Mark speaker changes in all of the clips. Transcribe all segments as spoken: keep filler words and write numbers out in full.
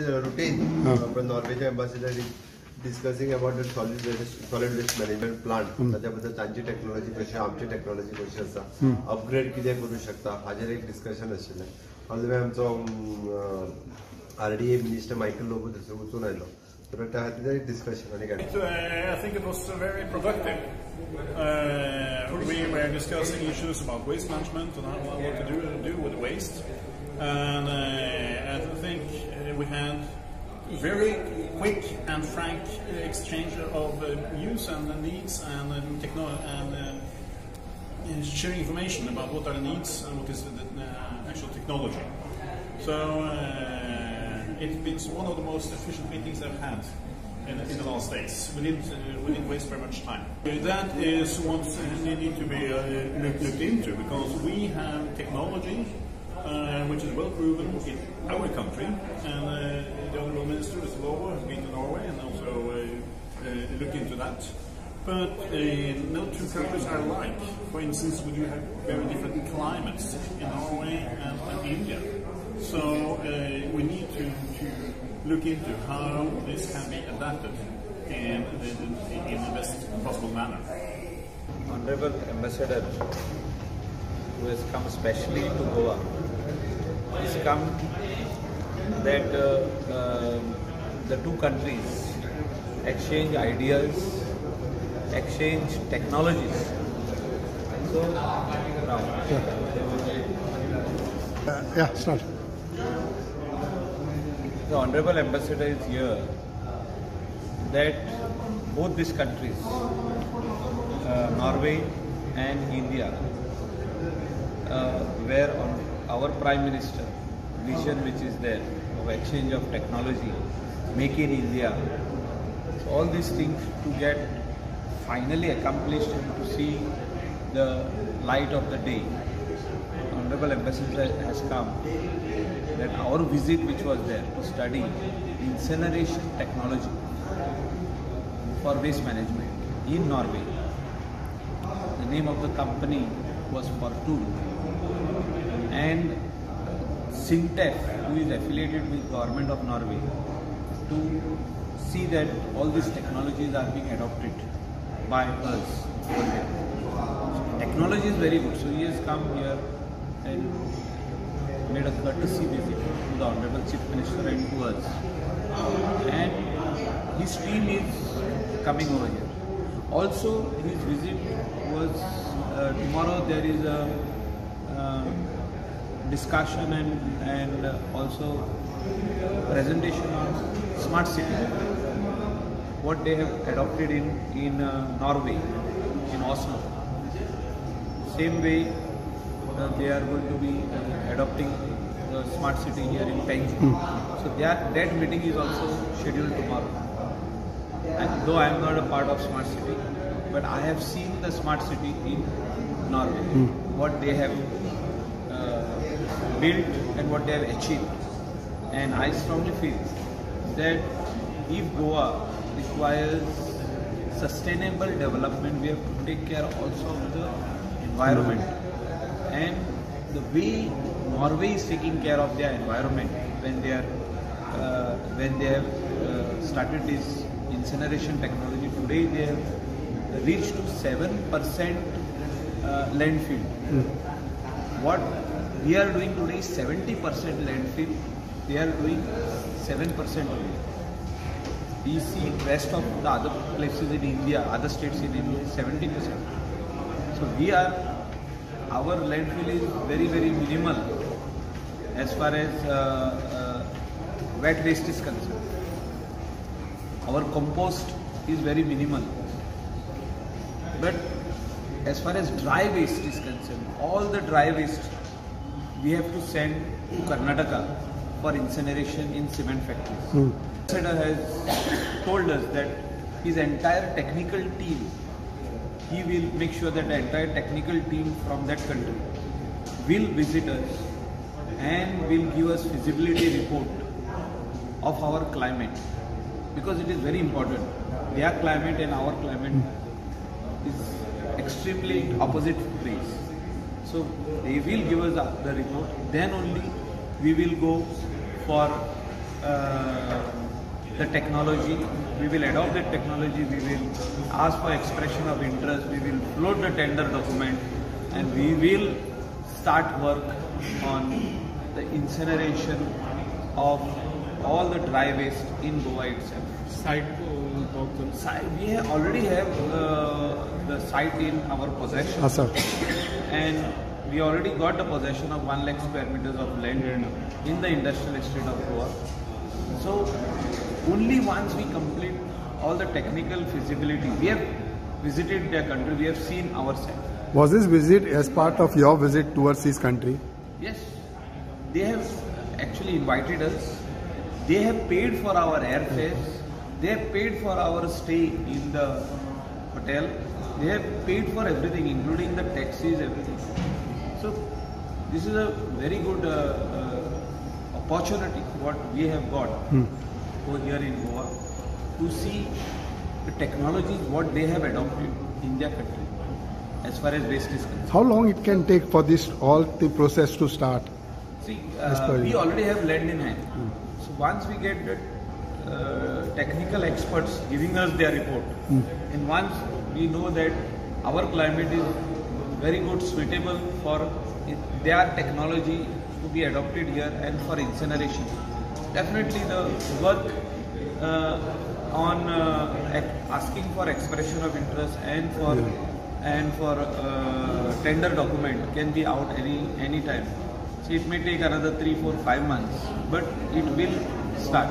Speaker 1: routine uh, from Norwegian ambassador is discussing about the solid waste, solid waste management plant. त्याच्याबद्दल त्यांची technology कशी आमची technology कशी असा अपग्रेड किती करू शकता हाजेर एक डिस्कशन आशिल्लें. ऑल द वे आमचो आरडीए मिनिस्टर मायकल लोबो थंयसर वचून आयलो. तर त्या खातीर एक डिस्कशन आनी काय.
Speaker 2: I think it was very productive. Uh, we were discussing issues about waste management and how, what to do, do with waste. And uh, I think uh, we had very quick and frank exchange of uh, views and the needs and uh, techno and uh, sharing information about what are the needs and what is the uh, actual technology. So uh, it's been one of the most efficient meetings I've had in, in the last days. We didn't, uh, we didn't waste very much time. That is what need to be uh, looked into, because we have technology Uh, which is well proven in our country, and uh, the Honourable Minister is Lobo, has been to Norway and also uh, uh, looked into that. But uh, no two countries are alike. For instance, we do have very different climates in Norway and, and India. So uh, we need to, to look into how this can be adapted in, in, in the best possible manner.
Speaker 3: Honourable Ambassador, who has come specially to Goa, has come that uh, uh, the two countries exchange ideas, exchange technologies. So now,
Speaker 4: yeah, uh, yeah start.
Speaker 3: The Honourable Ambassador is here that both these countries, uh, Norway and India, uh, were on our Prime Minister vision, which is there of exchange of technology, make in India. So all these things to get finally accomplished and to see the light of the day. Honourable Ambassador has come that our visit, which was there to study incineration technology for waste management in Norway. The name of the company was Fortune. And Sintef, who is affiliated with Government of Norway, to see that all these technologies are being adopted by us over here. So technology is very good. So he has come here and made a courtesy visit to the Honourable Chief Minister and to us. And his team is coming over here. Also, his visit was, uh, tomorrow there is a uh, discussion and, and uh, also presentation on smart city, what they have adopted in, in uh, Norway, in Oslo. Same way uh, they are going to be uh, adopting the smart city here in Calangute. Mm. So that, that meeting is also scheduled tomorrow. And though I am not a part of smart city, but I have seen the smart city in Norway, mm. what they have built and what they have achieved. And I strongly feel that if Goa requires sustainable development, we have to take care also of the environment. And the way Norway is taking care of their environment when they are uh, when they have uh, started this incineration technology, today they have reached to seven percent uh, landfill. Mm. What we are doing today is seventy percent landfill, they are doing seven percent only. We see rest of the other places in India, other states in India, seventy percent. So we are, our landfill is very, very minimal as far as uh, uh, wet waste is concerned. Our compost is very minimal. But as far as dry waste is concerned, all the dry waste we have to send to Karnataka for incineration in cement factories. Mm. The ambassador has told us that his entire technical team, he will make sure that the entire technical team from that country will visit us and will give us feasibility report of our climate, because it is very important. Their climate and our climate mm. is extremely opposite ways. So they will give us the report, then only we will go for uh, the technology, we will adopt the technology, we will ask for expression of interest, we will float the tender document, and we will start work on the incineration of all the dry waste in Goa itself.
Speaker 5: Site, uh,
Speaker 3: Site we have already have uh, the site in our possession,
Speaker 4: Ah, sir.
Speaker 3: and we already got the possession of one lakh square meters of land in the industrial estate of Goa. So only once we complete all the technical feasibility, we have visited their country, we have seen ourselves.
Speaker 4: Was this visit as part of your visit towards this country?
Speaker 3: Yes, they have actually invited us. They have paid for our airfares. They have paid for our stay in the hotel. They have paid for everything, including the taxis, everything. So this is a very good uh, uh, opportunity what we have got
Speaker 4: Hmm.
Speaker 3: over here in Goa to see the technologies what they have adopted in their country as far as waste is concerned.
Speaker 4: How long it can take for this all the process to start?
Speaker 3: See,
Speaker 4: As
Speaker 3: uh,
Speaker 4: per
Speaker 3: we
Speaker 4: you.
Speaker 3: already have land in hand. So once we get the uh, technical experts giving us their report, and once we know that our climate is very good, suitable for it, their technology to be adopted here and for incineration, definitely the work uh, on uh, asking for expression of interest and for and for uh, tender document can be out any any time. So it may take another three, four, five months, but it will start.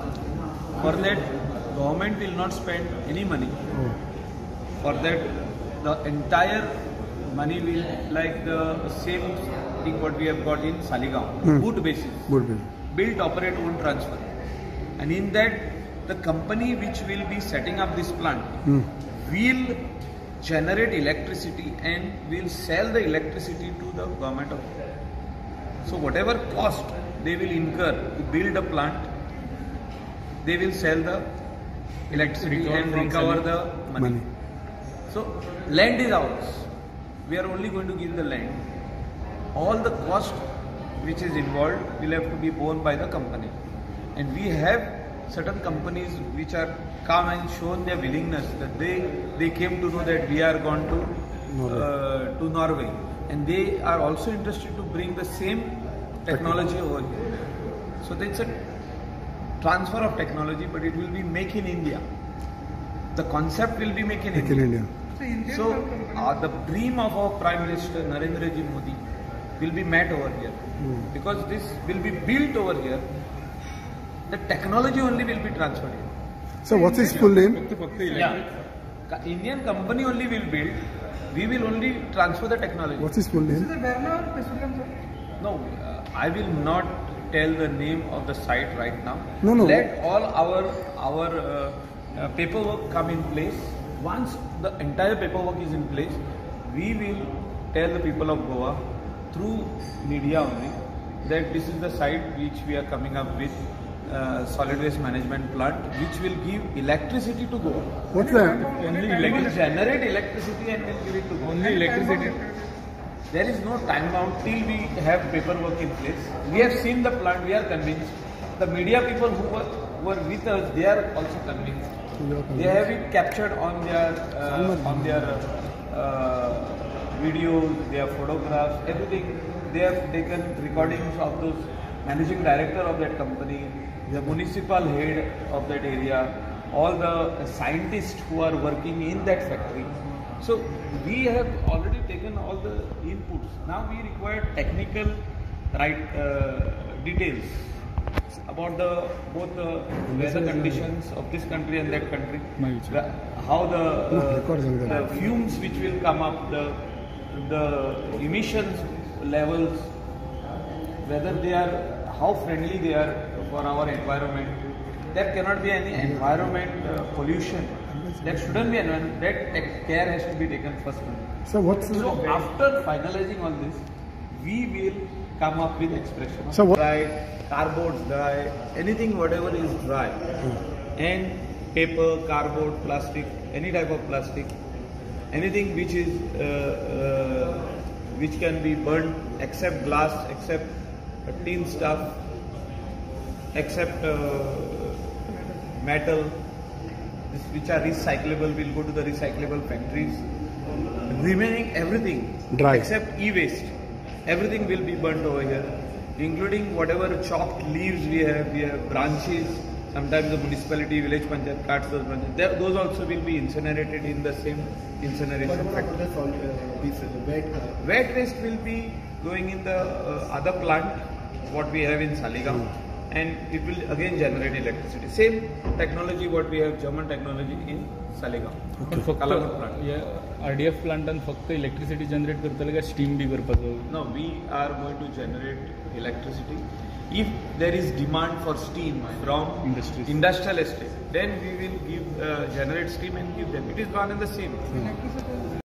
Speaker 3: For that, government will not spend any money. For that, the entire money will, like the same thing what we have got in Saligaon,
Speaker 4: Hmm.
Speaker 3: boot basis,
Speaker 4: Would be.
Speaker 3: build, operate, own, transfer. And in that, the company which will be setting up this plant
Speaker 4: Hmm.
Speaker 3: will generate electricity and will sell the electricity to the government of India. So whatever cost they will incur to build a plant, they will sell the electricity
Speaker 5: Recover
Speaker 3: and
Speaker 5: from
Speaker 3: recover
Speaker 5: selling.
Speaker 3: the money.
Speaker 4: Money.
Speaker 3: So land is ours. We are only going to give the land. All the cost which is involved will have to be borne by the company. And we have certain companies which are come and shown their willingness that they they came to know that we are gone to
Speaker 4: Norway.
Speaker 3: uh, to Norway, and they are also interested to bring the same technology over here. So it's a transfer of technology, but it will be make in India. The concept will be make in
Speaker 4: Make in
Speaker 3: India.
Speaker 4: India.
Speaker 3: So uh, the dream of our Prime Minister Narendra Ji Modi will be met over here, because this will be built over here. The technology only will be transferred here.
Speaker 4: So what's his full name?
Speaker 3: Yeah. Co- Indian company only will build. We will only transfer the technology.
Speaker 4: What's his full name?
Speaker 3: No, uh, I will not tell the name of the site right now.
Speaker 4: No, no.
Speaker 3: Let all our our uh, uh, paperwork come in place. Once the entire paperwork is in place, we will tell the people of Goa through media only that this is the site which we are coming up with uh, solid waste management plant, which will give electricity to Goa.
Speaker 4: What's that?
Speaker 5: Only
Speaker 3: It will
Speaker 5: electricity.
Speaker 3: generate electricity and will give it to Goa.
Speaker 5: Only electricity.
Speaker 3: There is no time bound till we have paperwork in place. We have seen the plant, we are convinced. The media people who were, were with us, they are also convinced.
Speaker 4: You are
Speaker 3: They
Speaker 4: convinced.
Speaker 3: have it captured on their uh, on their uh, videos, their photographs, everything. They have taken recordings of those managing director of that company, the municipal head of that area, all the scientists who are working in that factory. So we have already taken all the inputs. Now we require technical right uh, details about the both the weather conditions of this country and that country, the, how the, uh, the fumes which will come up, the the emissions levels, whether they are how friendly they are for our environment. There cannot be any environment uh, pollution. That shouldn't be environment. That tech care has to be taken first.
Speaker 4: So what's
Speaker 3: So after finalizing all this, we will come up with expression.
Speaker 4: So what-
Speaker 3: Dry, cardboard dry, anything whatever is dry, and paper, cardboard, plastic, any type of plastic, anything which is uh, uh, which can be burnt except glass, except uh, tin stuff, except uh, metal, this, which are recyclable, will go to the recyclable factories. Remaining everything
Speaker 4: Dry.
Speaker 3: except e-waste, everything will be burnt over here, including whatever chopped leaves we have. We have branches. Sometimes the municipality, village panchayat cuts those branches. They, those also will be incinerated in the same incineration factory.
Speaker 6: Wet,
Speaker 3: Wet waste will be going in the uh, other plant, what we have in Saligam, and it will again generate electricity. Same technology what we have, German technology in Saligam.
Speaker 5: पण फक्त
Speaker 3: Calangute plant.
Speaker 5: या RDF प्लांटान फक्त electricity generate करतले काय steam बी करपाचो?
Speaker 3: No, we are going to generate electricity. If there is demand for steam from
Speaker 5: Industries.
Speaker 3: industrial estate, then we will give uh, generate steam and give them. It is one and the same.